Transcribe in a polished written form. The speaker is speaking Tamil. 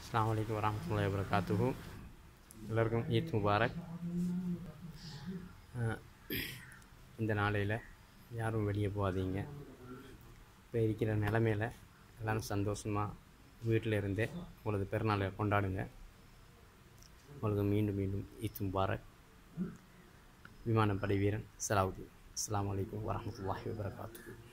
அஸ்ஸலாமு அலைக்கும் வரஹ்மத்துல்லாஹி வபரகாத்துஹு. எல்லோருக்கும் ஈத் முபாரக். இந்த நாளையில் யாரும் வெளியே போகாதீங்க. இப்போ இருக்கிற நிலமையில் எல்லோரும் சந்தோஷமாக வீட்டில் இருந்தே உங்களது பிறநாளை கொண்டாடுங்க. உங்களுக்கு மீண்டும் மீண்டும் ஈத் முபாரக். விமானப்படை வீரன் சலாவுதீன். அஸ்ஸலாமு அலைக்கும் வரஹ்மத்துல்லாஹி வபரகாத்துஹு.